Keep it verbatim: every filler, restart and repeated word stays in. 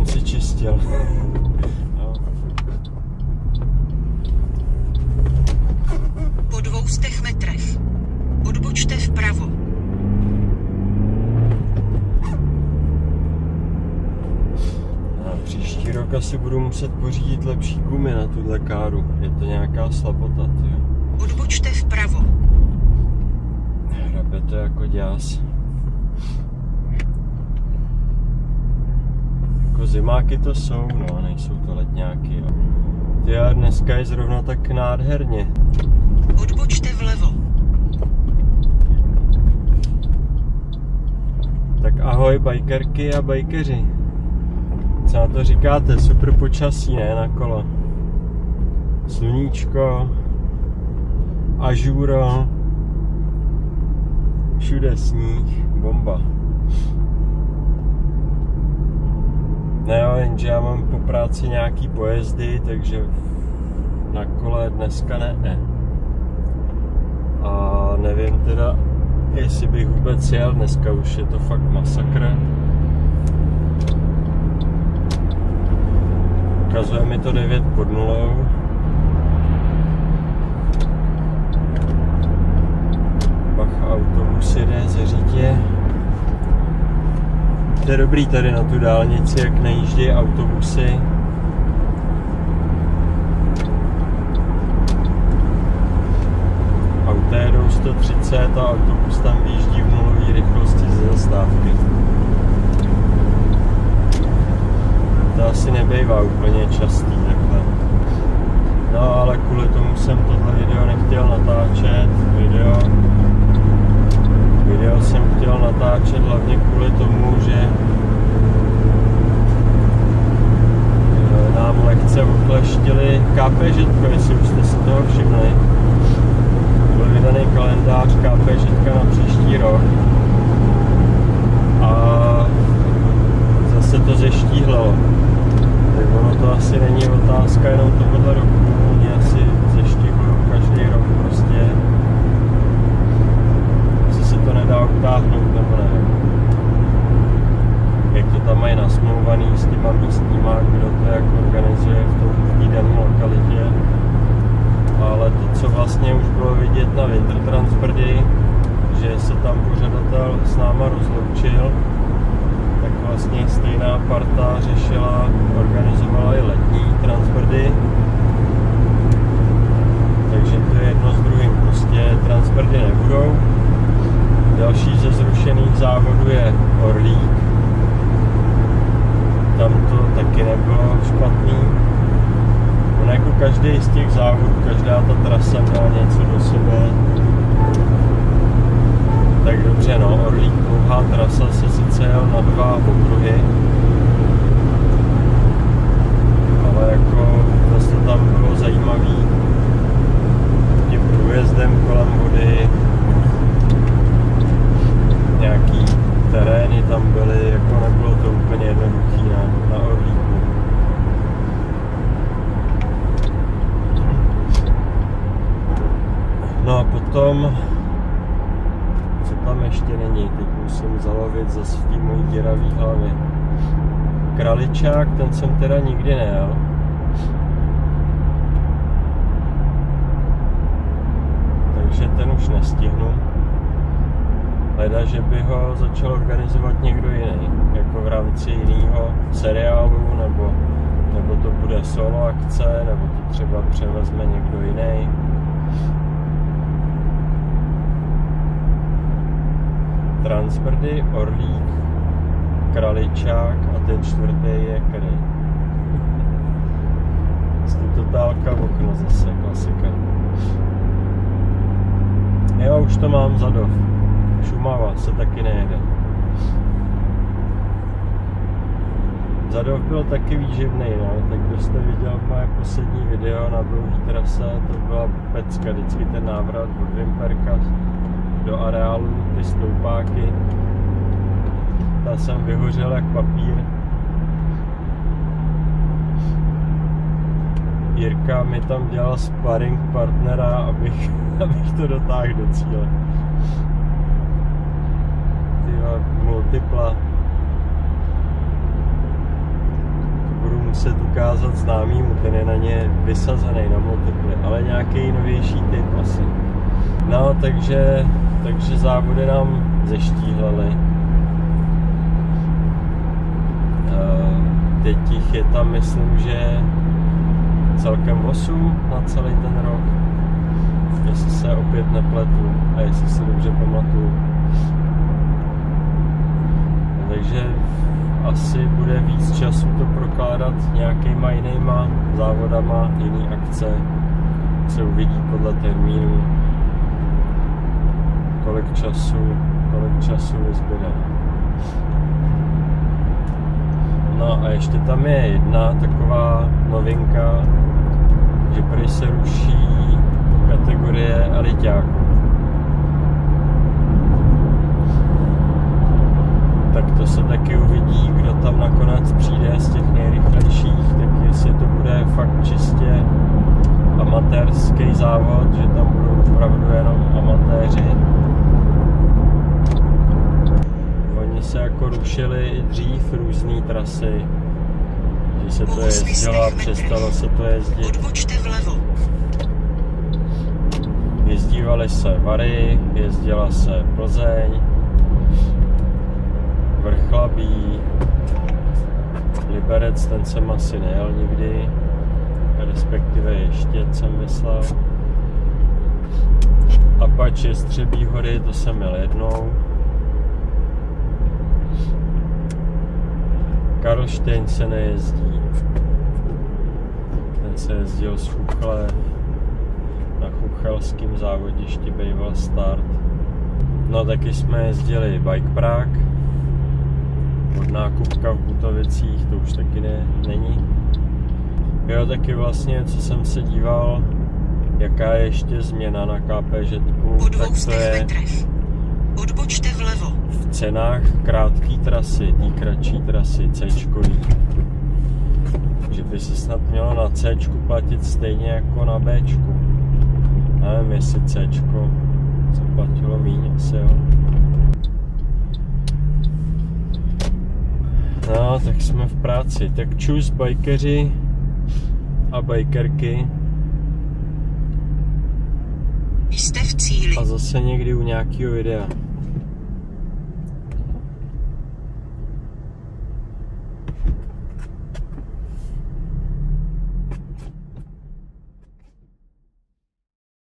jsem si čistil. No. Po dvou stech metrech odbočte vpravo. No, příští rok asi budu muset pořídit lepší gumy na tuhle káru. Je to nějaká slabota, tyjo. Odbočte vpravo. Hrabe to jako děs. Jako zimáky to jsou, no, nejsou to letňáky. Jo. Ty a dneska je zrovna tak nádherně. Odbočte vlevo. Tak ahoj bajkerky a bajkeři. Co na to říkáte? Super počasí, ne, na kolo. Sluníčko, ažuro, všude sníh, bomba. Ne jo, jenže já mám po práci nějaký pojezdy, takže na kole dneska ne. A nevím teda, jestli bych vůbec jel, dneska už je to fakt masakr. Ukazuje mi to devět pod nulou. Bach, autobus jede ze Řitě. To je dobrý tady na tu dálnici, jak najíždějí autobusy. Auta jedou sto třicet a autobus tam vyjíždí v nulové rychlosti ze zastávky. To asi nebejvá úplně častý takhle. No ale kvůli tomu jsem tohle video nechtěl natáčet. Video, video jsem chtěl natáčet hlavně kvůli tomu, že nám lehce okleštili KPŽetko, jestli už jste si toho všimli. Byl vydaný kalendář KPŽetka na příští rok. A zase to zeštíhlelo. Tak ono to asi není otázka jenom tohoto roku, oni asi zeštíhlují každý rok prostě. Asi se to nedá utáhnout, nebo nevím. Jak to tam mají nasmlouvaný s těma místníma, kdo to jak organizuje v té dané lokalitě. Ale to, co vlastně už bylo vidět na Wintertrans Brdy, že se tam pořadatel s náma rozloučil, tak vlastně stejná parta řešila, organizovala i letní Transbrdy. Takže to je jedno s druhým, prostě Transbrdy nebudou. Další ze zrušených závodů je Orlík. Tam to taky nebylo špatný. On jako každý z těch závodů, každá ta trasa měla něco do sebe. Tak dobře, no, Orlík, dlouhá trasa, se sice jel na dva okruhy, ale jako zase tam bylo zajímavý tím průjezdem kolem vody, nějaký terény tam byly, jako nebylo to úplně jednoduchý na, na Orlíku. No a potom, co tam ještě není, teď musím zalovit zase v té mojí děravý hlavě. Kraličák, ten jsem teda nikdy nejel. Takže ten už nestihnu. Leda, že by ho začal organizovat někdo jiný, jako v rámci jiného seriálu, nebo, nebo to bude solo akce, nebo to třeba převezme někdo jiný. Transbrdy, Orlík, Kraličák a ten čtvrtý je který? Totálka v okno zase, klasika. Jo, už to mám Zadov. Šumava se taky nejede. Zadov byl taky výživný, no, tak kdo jste viděl moje poslední video na dlouhý trase, to byla pecka, vždycky ten návrat od Vimperka do areálu, ty stoupáky. Tam jsem vyhořel jak papír. Jirka mi tam dělal sparring partnera, abych, abych to dotáhl do cíle. Tyhle multipla. muset ukázat známýmu, ten je na ně vysazený na multiply, ale nějaký novější typ asi. No, takže, takže závody nám zeštíhlely. Teď jich je tam, myslím, že celkem osm na celý ten rok. Jestli se opět nepletu a jestli se dobře pamatuju. Takže asi bude víc času to prokládat nějakýma jinýma závodama, jiný akce. Se uvidí podle termínu, kolik času, kolik času vyzbyde. No a ještě tam je jedna taková novinka, že prý se ruší kategorie eliťáků. Tak to se taky uvidí, kdo tam nakonec přijde z těch nejrychlejších, tak jestli to bude fakt čistě amatérský závod, že tam budou opravdu jenom amatéři. Oni se jako rušili i dřív různé trasy, že se to jezdilo a přestalo se to jezdit. Odbočte vlevo. Jezdívaly se Vary, jezdila se Plzeň, Vrchlabí, Liberec, ten jsem asi nejel nikdy, respektive ještě jsem myslel. Apache Střebí hory, to jsem jel jednou. Karlštejn se nejezdí, ten se jezdil z Chuchle, na chuchelském závodišti býval start. No taky jsme jezdili Bike Prague, od nákupka v Butovicích, to už taky ne, není. Jo, taky vlastně, co jsem se díval, jaká je ještě změna na KPŽetku, tak to je odbočte vlevo. v cenách krátké trasy, té kratší trasy, C-čkový. Že by se snad mělo na C-čku platit stejně jako na B-čku. Nevím, jestli C-čko se platilo míň, asi jo. No, tak jsme v práci. Tak čus bikeři a bikerky. Jste v cíli. A zase někdy u nějakého videa.